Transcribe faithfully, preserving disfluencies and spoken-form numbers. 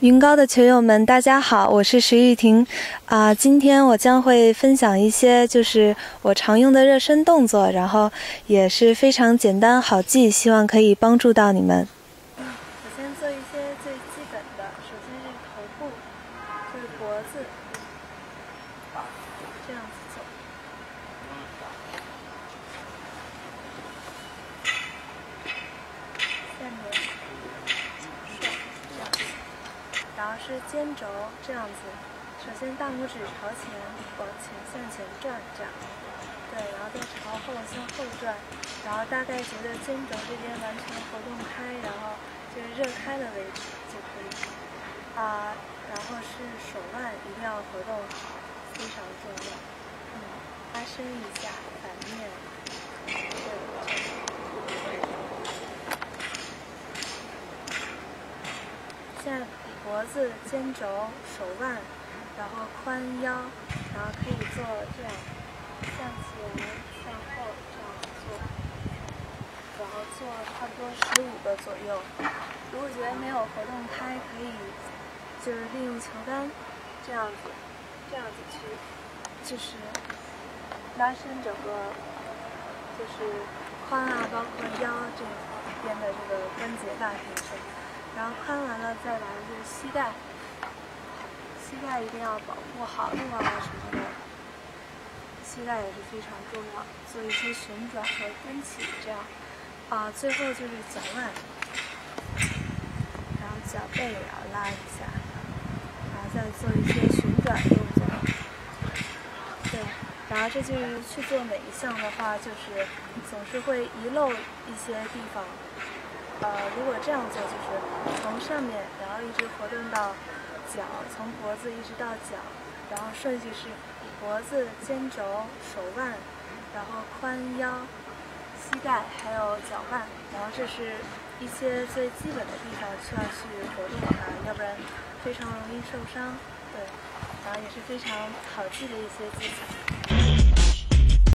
云高的球友们，大家好，我是石玉婷，啊、呃，今天我将会分享一些就是我常用的热身动作，然后也是非常简单好记，希望可以帮助到你们。嗯，我先做一些最基本的，首先是头部，就是脖子，这样子做。下面。然后是肩轴这样子，首先大拇指朝前往前向前转，这样，对，然后再朝后向后转，然后大概觉得肩轴这边完全活动开，然后就是热开的位置就可以。啊、呃，然后是手腕一定要活动，非常重要。嗯，拉伸一下，反面，对。现在脖子、肩轴、手腕，然后髋腰，然后可以做这样，向前、向后这样做，然后做差不多十五个左右。如果觉得没有活动开，可以就是利用球杆这样子，这样子去，就是拉伸整个，就是髋啊，包括腰这边的这个关节大提升。然后髋完了再来就是膝盖，膝盖一定要保护好路啊什么的，膝盖也是非常重要，做一些旋转和蹬起这样。啊、呃，最后就是脚腕，然后脚背也要拉一下，然后再做一些旋转动作。对，然后这就是去做每一项的话，就是总是会遗漏一些地方。呃，如果这样做，就是从上面，然后一直活动到脚，从脖子一直到脚，然后顺序是脖子、肩轴、手腕，然后髋腰、膝盖，还有脚腕，然后这是一些最基本的地方需要去活动它，要不然非常容易受伤。对，然后也是非常好记的一些技巧。